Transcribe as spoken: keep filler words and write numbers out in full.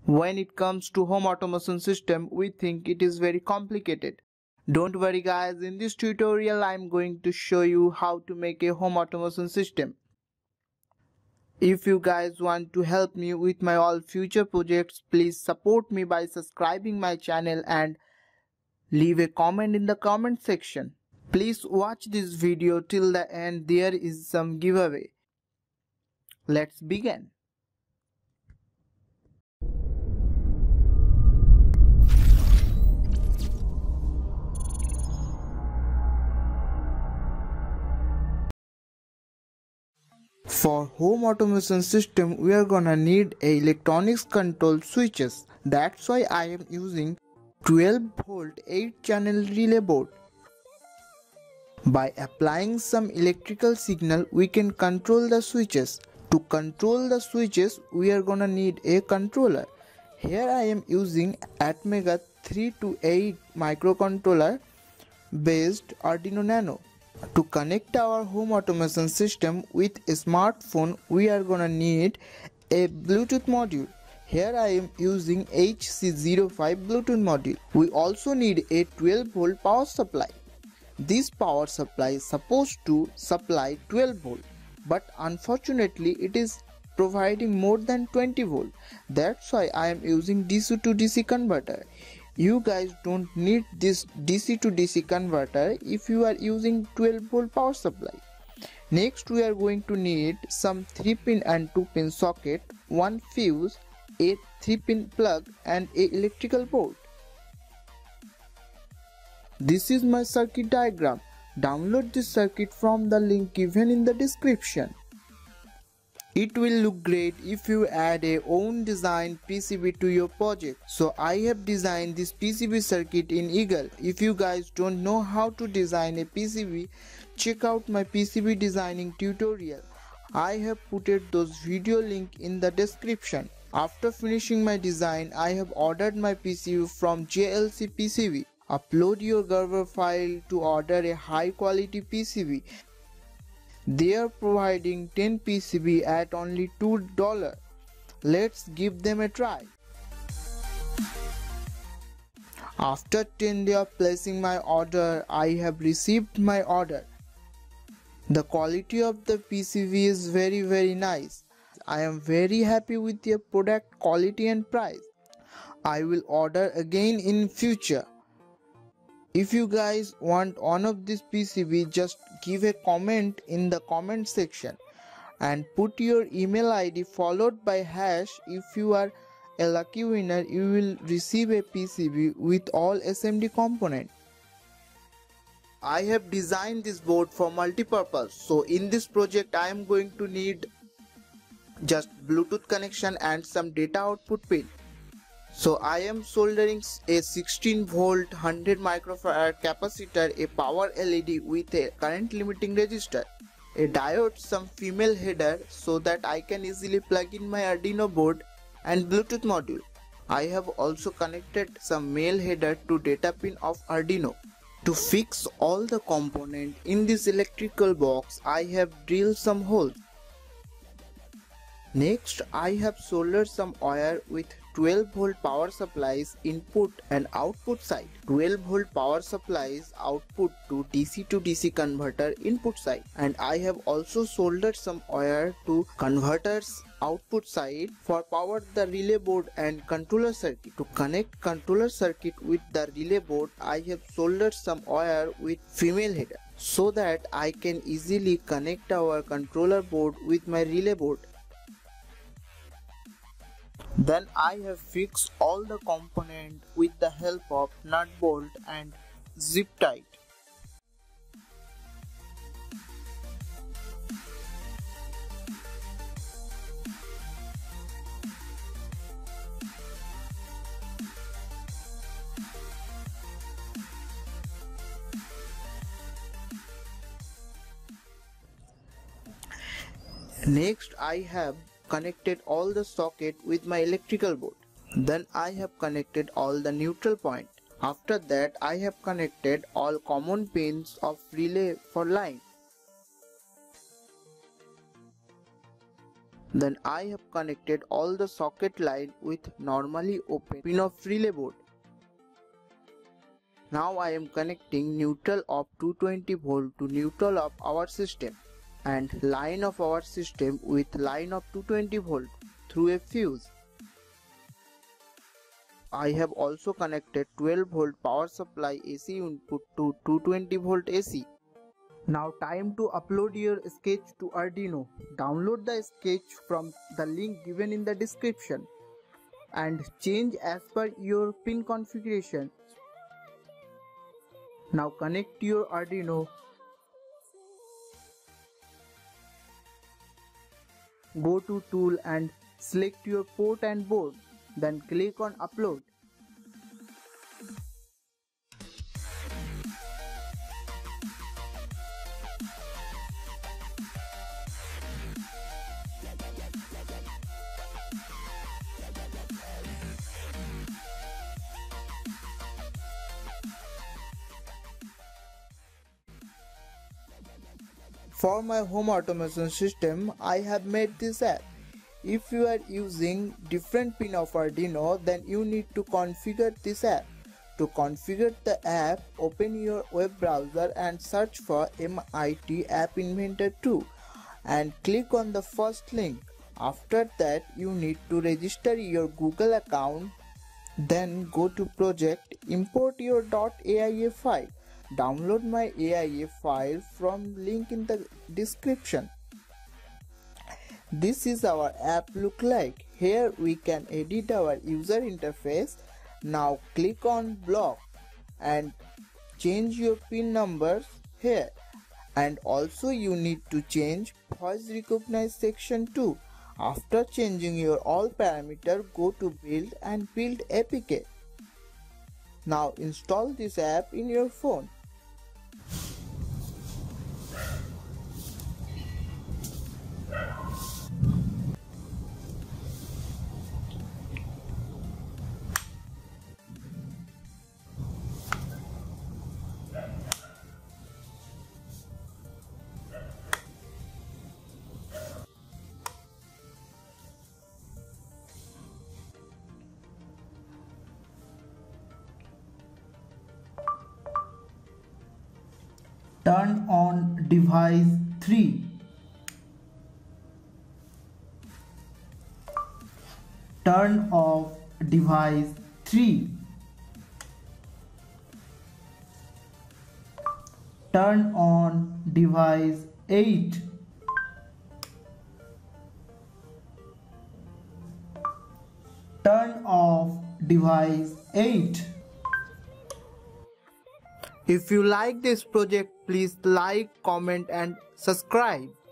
When it comes to home automation system, we think it is very complicated. Don't worry guys, in this tutorial I am going to show you how to make a home automation system. If you guys want to help me with my all future projects, please support me by subscribing my channel and leave a comment in the comment section. Please watch this video till the end, there is some giveaway. Let's begin. For home automation system, we are gonna need a electronics control switches. That's why I am using twelve volt eight channel relay board. By applying some electrical signal, we can control the switches. To control the switches, we are gonna need a controller. Here I am using Atmega three two eight microcontroller based Arduino Nano. To connect our home automation system with a smartphone, we are gonna need a Bluetooth module. Here I am using H C zero five Bluetooth module. We also need a twelve volt power supply. This power supply is supposed to supply twelve volt, but unfortunately it is providing more than twenty volt. That's why I am using D C to D C converter. You guys don't need this D C to D C converter if you are using twelve volt power supply. Next we are going to need some three pin and two pin socket, one fuse, a three pin plug and a electrical board. This is my circuit diagram. Download this circuit from the link given in the description. It will look great if you add a own design P C B to your project. So I have designed this P C B circuit in Eagle. If you guys don't know how to design a P C B, check out my P C B designing tutorial. I have put those video link in the description. After finishing my design, I have ordered my P C B from J L C P C B. Upload your Gerber file to order a high quality P C B. They are providing ten P C B at only two dollars. Let's give them a try. After ten days of placing my order, I have received my order. The quality of the P C B is very very nice. I am very happy with your product quality and price. I will order again in future. If you guys want one of this P C B, just give a comment in the comment section and put your email I D followed by hash. If you are a lucky winner, you will receive a P C B with all S M D component. I have designed this board for multi-purpose. So in this project I am going to need just Bluetooth connection and some data output pin. So I am soldering a sixteen volt one hundred microfarad capacitor, a power L E D with a current limiting resistor, a diode, some female header so that I can easily plug in my Arduino board and Bluetooth module. I have also connected some male header to data pin of Arduino. To fix all the components in this electrical box, I have drilled some holes. Next, I have soldered some wire with twelve volt power supplies input and output side, twelve volt power supplies output to D C to D C converter input side, and I have also soldered some wire to converters output side for power the relay board and controller circuit. To connect controller circuit with the relay board, I have soldered some wire with female header so that I can easily connect our controller board with my relay board. Then I have fixed all the components with the help of nut bolt and zip tight. Next I have connected all the socket with my electrical board. Then I have connected all the neutral point. After that I have connected all common pins of relay for line. Then I have connected all the socket line with normally open pin of relay board. Now I am connecting neutral of two hundred twenty volt to neutral of our system and line of our system with line of two hundred twenty volt through a fuse. I have also connected twelve volt power supply A C input to two hundred twenty volt A C. Now time to upload your sketch to Arduino. Download the sketch from the link given in the description and change as per your pin configuration. Now connect your Arduino. Go to tool and select your port and board. Then click on upload. For my home automation system, I have made this app. If you are using different pin of Arduino, then you need to configure this app. To configure the app, open your web browser and search for M I T App Inventor two and click on the first link. After that, you need to register your Google account. Then go to project, import your .aia file. Download my A I A file from link in the description. This is our app look like. Here we can edit our user interface. Now click on block and change your pin numbers here. And also you need to change voice recognize section too. After changing your all parameter, go to build and build A P K. Now install this app in your phone. Turn on device three. Turn off device three. Turn on device eight. Turn off device eight. If you like this project, please like, comment and subscribe.